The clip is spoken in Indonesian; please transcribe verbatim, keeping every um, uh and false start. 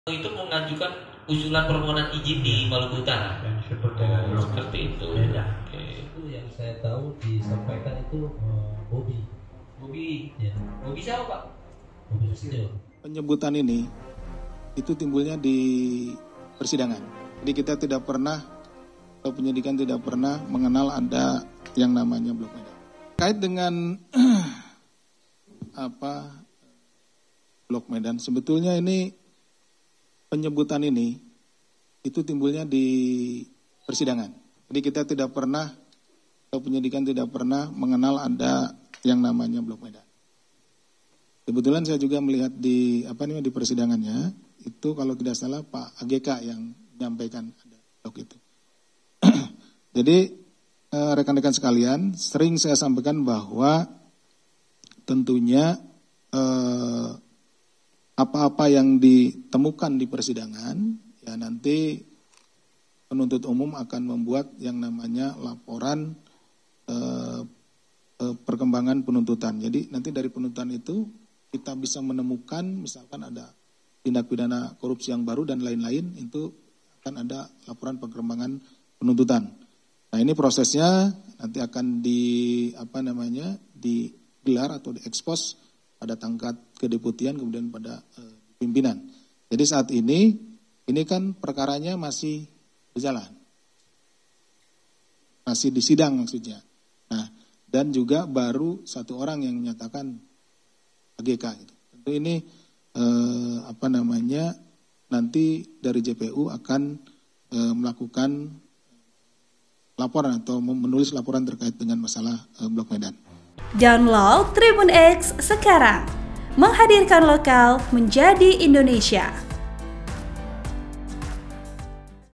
Itu mengajukan usulan permohonan izin di Maluku Utara. Yang seperti, oh, seperti itu. Beda. Okay. Itu yang saya tahu disampaikan itu uh, Bobby. Bobby, ya. Bobby siapa Pak? Bobby Nasution. Penyebutan ini itu timbulnya di persidangan. Jadi kita tidak pernah atau penyidikan tidak pernah mengenal ada yang namanya Blok Medan. Terkait dengan apa Blok Medan, sebetulnya ini penyebutan ini itu timbulnya di persidangan. Jadi kita tidak pernah atau penyidikan tidak pernah mengenal ada yang namanya Blok Medan. Kebetulan saya juga melihat di apa namanya di persidangannya itu kalau tidak salah Pak A G K yang menyampaikan ada blok itu. Jadi eh, rekan-rekan sekalian, sering saya sampaikan bahwa tentunya eh, apa-apa yang ditemukan di persidangan, ya nanti penuntut umum akan membuat yang namanya laporan eh, eh, perkembangan penuntutan. Jadi nanti dari penuntutan itu kita bisa menemukan misalkan ada tindak pidana korupsi yang baru dan lain-lain, itu akan ada laporan perkembangan penuntutan. Nah ini prosesnya nanti akan di apa namanya digelar atau diekspos pada tingkat kedeputian kemudian pada uh, pimpinan. Jadi saat ini ini kan perkaranya masih berjalan, masih di sidang maksudnya. Nah dan juga baru satu orang yang menyatakan A G K. Gitu. Tentu ini eh, apa namanya nanti dari J P U akan eh, melakukan laporan atau menulis laporan terkait dengan masalah eh, Blok Medan. Download Tribun X sekarang, menghadirkan lokal menjadi Indonesia.